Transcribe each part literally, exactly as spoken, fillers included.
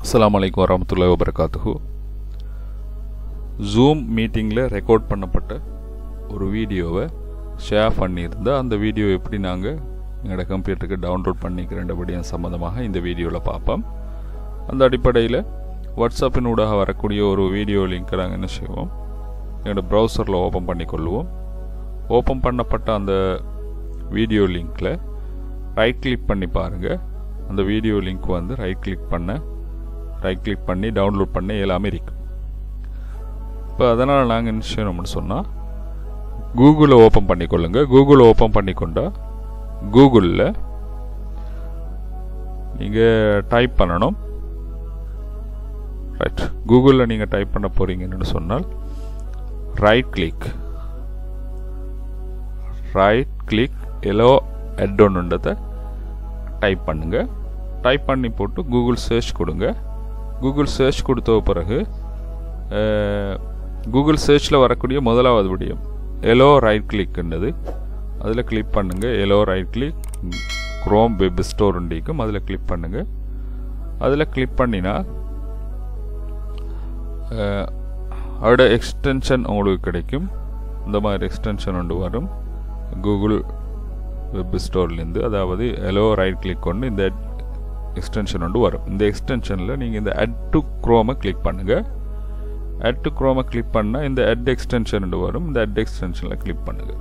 அஸ்ஸலாமு அலைக்கும் வரஹ்மத்துல்லாஹி வபரகாத்துஹு. ஜூம் மீட்டிங்கில் ரெக்கார்ட் பண்ணப்பட்ட ஒரு வீடியோவை ஷேர் பண்ணியிருந்தால் அந்த வீடியோ எப்படி நாங்கள் எங்களோட கம்ப்யூட்டருக்கு டவுன்லோட் பண்ணிக்கிறேன் சம்மந்தமாக இந்த வீடியோவில் பார்ப்போம். அந்த அடிப்படையில் வாட்ஸ்அப்பின் ஊடாக வரக்கூடிய ஒரு வீடியோ லிங்க்கை நாங்கள் என்ன செய்வோம், எங்களோட ப்ரௌசரில் ஓப்பன் பண்ணிக்கொள்வோம். ஓப்பன் பண்ணப்பட்ட அந்த வீடியோ லிங்க்கில் ரைட் கிளிக் பண்ணி பாருங்கள். அந்த வீடியோ லிங்க் வந்து ரைட் கிளிக் பண்ண ரைட் கிளிக் பண்ணி டவுன்லோட் பண்ண எல்லாமே இருக்குது. இப்போ அதனால் நாங்கள் என்ன செய்யணும்னு சொன்னால் கூகுளை ஓப்பன் பண்ணிக்கொள்ளுங்க. கூகுளை ஓப்பன் பண்ணிக்கொண்டா கூகுளில் நீங்கள் டைப் பண்ணணும். ரைட், கூகுளில் நீங்கள் டைப் பண்ண போகிறீங்கன்னு சொன்னால் ரைட் கிளிக் ரைட் கிளிக் எலோ அட்டோன்ன்றதை டைப் பண்ணுங்கள். டைப் பண்ணி போட்டு கூகுள் சர்ச் கொடுங்க. கூகுள் சர்ச் கொடுத்த பிறகு கூகுள் சர்ச்சில் வரக்கூடிய முதலாவது விடயம் எலோ ரைட் கிளிக்ன்றது, அதில் கிளிக் பண்ணுங்கள். எலோ right click Chrome web store உண்டிக்கும், அதில் கிளிக் பண்ணுங்கள். அதில் கிளிக் பண்ணினா அதோட எக்ஸ்டென்ஷன் உங்களுக்கு கிடைக்கும். இந்த மாதிரி எக்ஸ்டென்ஷன் ஒன்று வரும் கூகுள் வெப் ஸ்டோர்லேருந்து. அதாவது எலோ ரைட் கிளிக் கொண்டு இந்த எக்ஸ்டென்ஷன் ஒன்று வரும். இந்த எக்ஸ்டென்ஷனில் நீங்கள் இந்த அட் டு குரோமை கிளிக் பண்ணுங்கள். அட் டு குரோமை கிளிக் பண்ணால் இந்த அட் எக்ஸ்டென்ஷன் ஒன்று வரும். இந்த அட் எக்ஸ்டென்ஷனில் கிளிக் பண்ணுங்கள்.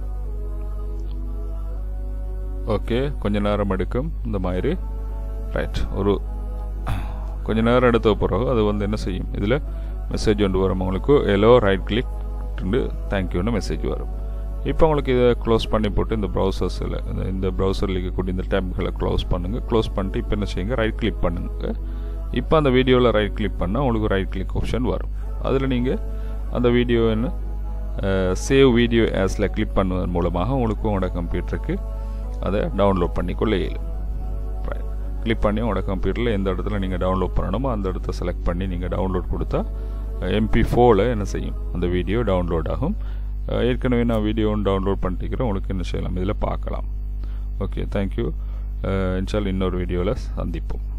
ஓகே, கொஞ்ச நேரம் எடுக்கும் இந்த மாதிரி. ரைட், ஒரு கொஞ்ச நேரம் எடுத்த பிறகு அது வந்து என்ன செய்யும், இதில் மெசேஜ் ஒன்று வரும் உங்களுக்கு, எலோ ரைட் கிளிக் தேங்க்யூன்னு மெசேஜ் வரும். இப்போ உங்களுக்கு இதை க்ளோஸ் பண்ணி போட்டு இந்த ப்ரௌசர்ஸில் இந்த ப்ரௌசரில் இருக்கக்கூடிய இந்த டேப்களை க்ளோஸ் பண்ணுங்கள். க்ளோஸ் பண்ணிட்டு இப்போ என்ன செய்யுங்க, ரைட் கிளிக் பண்ணுங்கள். இப்போ அந்த வீடியோவில் ரைட் கிளிக் பண்ணால் உங்களுக்கு ரைட் கிளிக் ஆப்ஷன் வரும். அதில் நீங்கள் அந்த வீடியோன்னு சேவ் வீடியோ ஆஸில் கிளிக் பண்ணுவதன் மூலமாக உங்களுக்கு உங்களோட கம்ப்யூட்டருக்கு அதை டவுன்லோட் பண்ணிக்கொள்ள இயலும். ரைட், கிளிக் பண்ணி உங்களோட கம்ப்யூட்டரில் எந்த இடத்துல நீங்கள் டவுன்லோட் பண்ணணுமோ அந்த இடத்த செலக்ட் பண்ணி நீங்கள் டவுன்லோட் கொடுத்தா எம்பி ஃபோரில் என்ன செய்யும், அந்த வீடியோ டவுன்லோட் ஆகும். ஏற்கனவே நான் வீடியோ ஒன்று டவுன்லோட் பண்ணிக்கிறேன், உங்களுக்கு என்ன செய்யலாம் இதில் பார்க்கலாம். Okay, thank you. இன்ஷால்லா இன்னொரு வீடியோவில் சந்திப்போம்.